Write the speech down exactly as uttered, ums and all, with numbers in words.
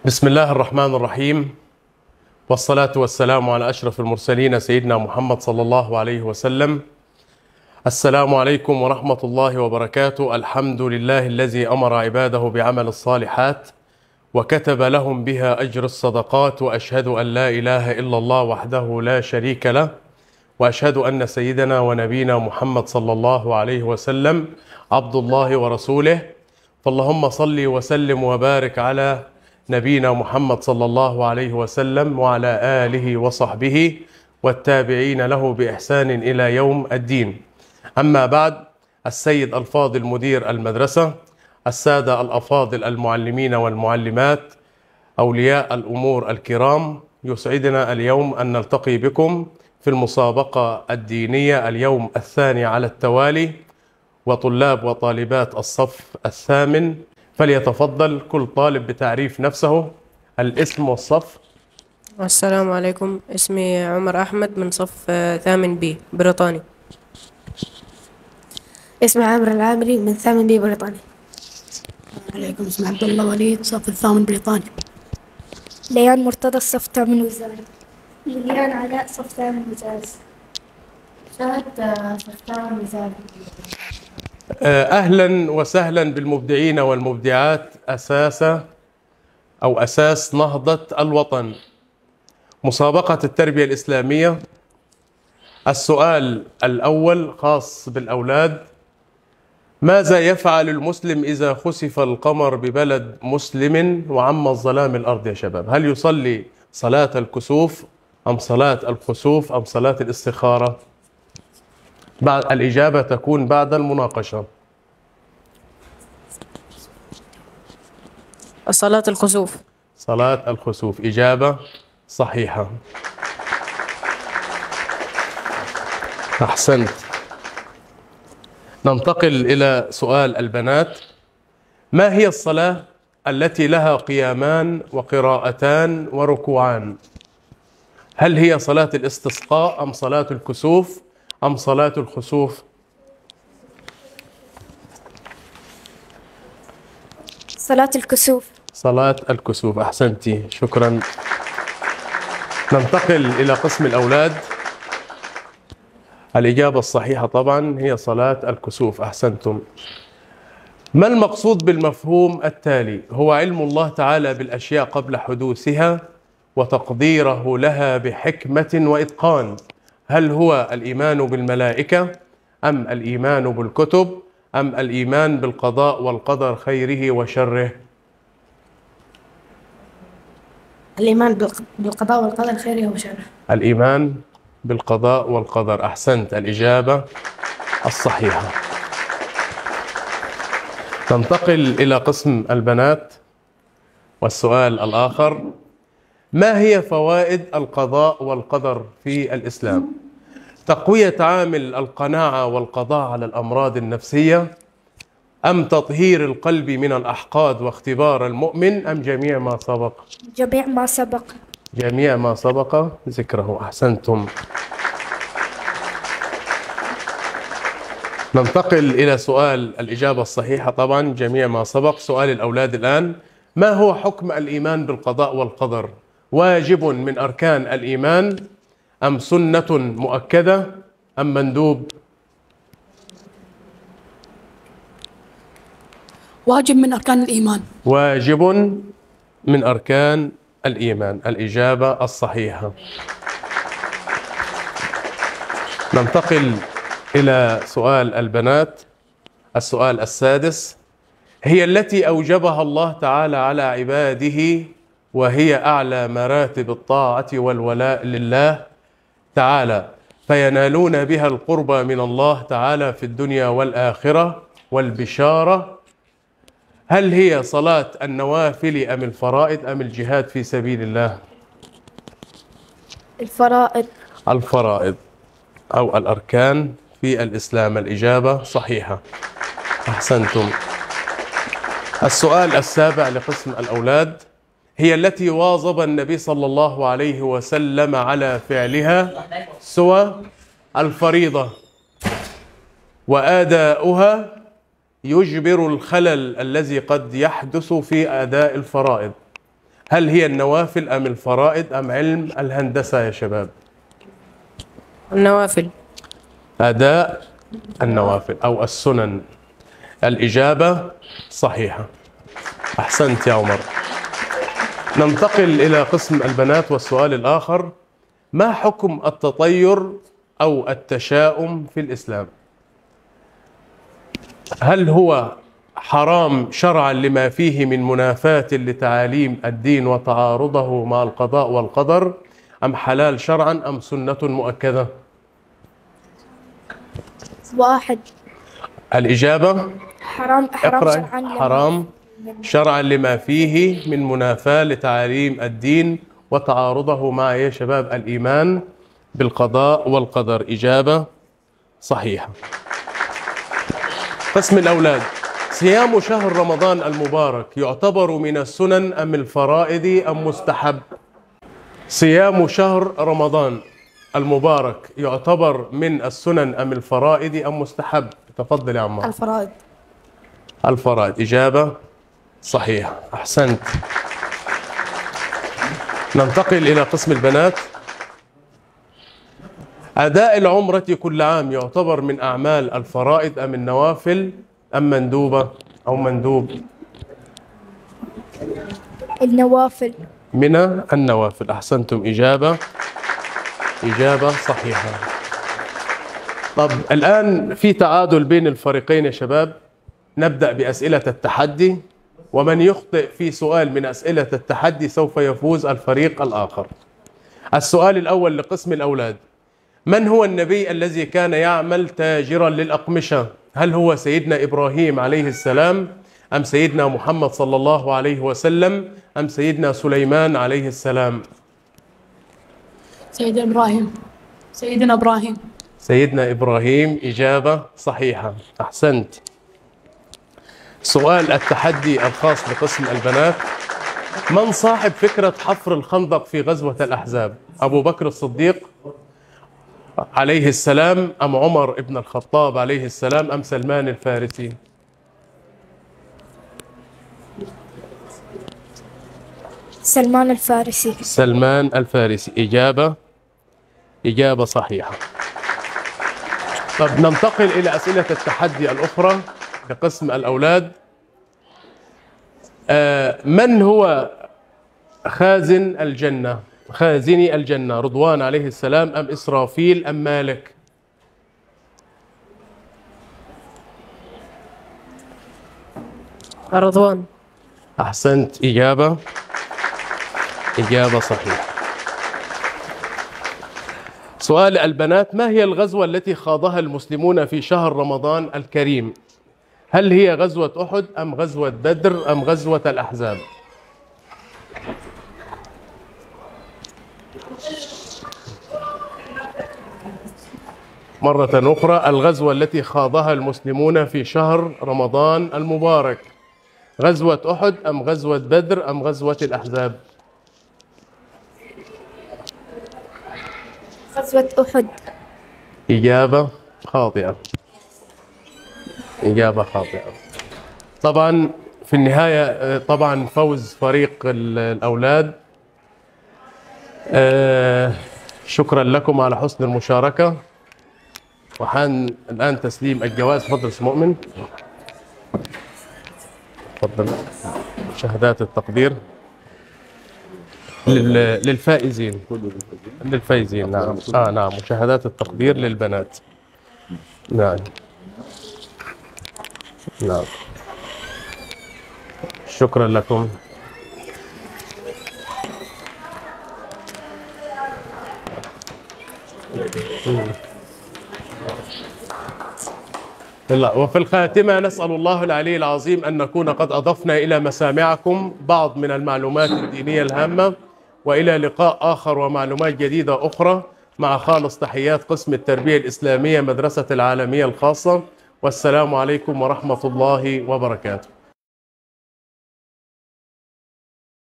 بسم الله الرحمن الرحيم، والصلاة والسلام على أشرف المرسلين سيدنا محمد صلى الله عليه وسلم. السلام عليكم ورحمة الله وبركاته. الحمد لله الذي أمر عباده بعمل الصالحات وكتب لهم بها أجر الصدقات، وأشهد أن لا إله إلا الله وحده لا شريك له، وأشهد أن سيدنا ونبينا محمد صلى الله عليه وسلم عبد الله ورسوله. فاللهم صل وسلم وبارك على نبينا محمد صلى الله عليه وسلم وعلى آله وصحبه والتابعين له بإحسان إلى يوم الدين. أما بعد، السيد الفاضل مدير المدرسة، السادة الأفاضل المعلمين والمعلمات، أولياء الأمور الكرام، يسعدنا اليوم أن نلتقي بكم في المسابقة الدينية اليوم الثاني على التوالي، وطلاب وطالبات الصف الثامن. فليتفضل كل طالب بتعريف نفسه، الاسم والصف. السلام عليكم، اسمي عمر أحمد من صف آه، ثامن بي بريطاني. اسمي عامر العامري من ثامن بي بريطاني. عليكم، اسمي عبد الله وليد صف الثامن بريطاني. ليان مرتضى الصف الثامن وزاري. ليان علاء صف ثامن وزاري. شهد صف ثامن وزاري. أهلا وسهلا بالمبدعين والمبدعات، أساس أو أساس نهضة الوطن. مسابقة التربية الإسلامية. السؤال الأول خاص بالأولاد: ماذا يفعل المسلم إذا خسف القمر ببلد مسلم وعم الظلام الأرض يا شباب؟ هل يصلي صلاة الكسوف أم صلاة الخسوف أم صلاة الاستخارة؟ بعد الإجابة تكون بعد المناقشة. صلاة الخسوف. صلاة الخسوف إجابة صحيحة، أحسنت. ننتقل إلى سؤال البنات: ما هي الصلاة التي لها قيامان وقراءتان وركوعان؟ هل هي صلاة الاستسقاء أم صلاة الكسوف أم صلاة الخسوف؟ صلاة الكسوف. صلاة الكسوف، أحسنتي، شكرا. ننتقل إلى قسم الأولاد. الإجابة الصحيحة طبعا هي صلاة الكسوف، أحسنتم. ما المقصود بالمفهوم التالي؟ هو علم الله تعالى بالأشياء قبل حدوثها وتقديره لها بحكمة وإتقان. هل هو الإيمان بالملائكة أم الإيمان بالكتب أم الإيمان بالقضاء والقدر خيره وشره؟ الإيمان بالقضاء والقدر خيره وشره. الإيمان بالقضاء والقدر، أحسنت، الإجابة الصحيحة. ننتقل إلى قسم البنات والسؤال الآخر: ما هي فوائد القضاء والقدر في الإسلام؟ تقوية عامل القناعة والقضاء على الأمراض النفسية، أم تطهير القلب من الأحقاد واختبار المؤمن، أم جميع ما سبق؟ جميع ما سبق. جميع ما سبق ذكره، أحسنتم. ننتقل إلى سؤال الإجابة الصحيحة طبعا جميع ما سبق. سؤال الأولاد الآن: ما هو حكم الإيمان بالقضاء والقدر؟ واجب من أركان الإيمان أم سنة مؤكدة أم مندوب؟ واجب من أركان الإيمان. واجب من أركان الإيمان، الإجابة الصحيحة. ننتقل إلى سؤال البنات. السؤال السادس: هي التي أوجبها الله تعالى على عباده، وهي أعلى مراتب الطاعة والولاء لله تعالى، فينالون بها القرب من الله تعالى في الدنيا والآخرة والبشارة. هل هي صلاة النوافل أم الفرائض أم الجهاد في سبيل الله؟ الفرائض. الفرائض أو الأركان في الإسلام، الإجابة صحيحة، أحسنتم. السؤال السابع لقسم الأولاد: هي التي واظب النبي صلى الله عليه وسلم على فعلها سوى الفريضة، وآداؤها يجبر الخلل الذي قد يحدث في أداء الفرائض. هل هي النوافل أم الفرائض أم علم الهندسة يا شباب؟ النوافل. أداء النوافل أو السنن. الإجابة صحيحة، أحسنت يا عمر. ننتقل إلى قسم البنات والسؤال الآخر: ما حكم التطير أو التشاؤم في الإسلام؟ هل هو حرام شرعا لما فيه من منافاة لتعاليم الدين وتعارضه مع القضاء والقدر، أم حلال شرعا أم سنة مؤكدة؟ واحد. الإجابة حرام حرام اقرأ. شرعا لما- حرام شرعا لما فيه من منافاة لتعاليم الدين وتعارضه مع يا شباب الإيمان بالقضاء والقدر. إجابة صحيحة. قسم الأولاد: صيام شهر رمضان المبارك يعتبر من السنن أم الفرائض أم مستحب؟ صيام شهر رمضان المبارك يعتبر من السنن أم الفرائض أم مستحب؟ تفضل يا عمار. الفرائض. الفرائض. إجابة صحيحة، أحسنت. ننتقل إلى قسم البنات: أداء العمرة كل عام يعتبر من أعمال الفرائض أم النوافل أم مندوبة أو مندوب؟ النوافل. من النوافل، أحسنتم. إجابة إجابة صحيحة. طب الآن في تعادل بين الفريقين يا شباب. نبدأ بأسئلة التحدي، ومن يخطئ في سؤال من أسئلة التحدي سوف يفوز الفريق الآخر. السؤال الأول لقسم الأولاد: من هو النبي الذي كان يعمل تاجرا للأقمشة؟ هل هو سيدنا إبراهيم عليه السلام أم سيدنا محمد صلى الله عليه وسلم أم سيدنا سليمان عليه السلام؟ سيدنا إبراهيم. سيدنا إبراهيم. سيدنا إبراهيم. إجابة صحيحة، أحسنت. سؤال التحدي الخاص بقسم البنات: من صاحب فكرة حفر الخندق في غزوة الأحزاب؟ أبو بكر الصديق عليه السلام أم عمر بن الخطاب عليه السلام أم سلمان الفارسي؟ سلمان الفارسي. سلمان الفارسي. إجابة إجابة صحيحة. طب ننتقل إلى أسئلة التحدي الأخرى لقسم الأولاد. آه من هو خازن الجنة؟ خازني الجنة، رضوان عليه السلام أم إسرافيل أم مالك؟ رضوان. أحسنت. إجابة إجابة صحيحة. سؤال البنات: ما هي الغزوة التي خاضها المسلمون في شهر رمضان الكريم؟ هل هي غزوة أحد أم غزوة بدر أم غزوة الأحزاب؟ مرة أخرى: الغزوة التي خاضها المسلمون في شهر رمضان المبارك، غزوة أحد أم غزوة بدر أم غزوة الأحزاب؟ غزوة أحد. إجابة خاطئة. إجابة خاطئة. طبعا في النهاية طبعا فوز فريق الأولاد. شكرا لكم على حسن المشاركة. وحان الآن تسليم الجوائز. تفضل أستاذ مؤمن. تفضل. شهادات التقدير لل- للفائزين. للفائزين نعم. آه نعم. وشهادات التقدير للبنات. نعم نعم. شكرا لكم. لا. وفي الخاتمة نسأل الله العلي العظيم أن نكون قد أضفنا إلى مسامعكم بعض من المعلومات الدينية الهامة، وإلى لقاء آخر ومعلومات جديدة أخرى، مع خالص تحيات قسم التربية الإسلامية مدرسة العالمية الخاصة. والسلام عليكم ورحمة الله وبركاته.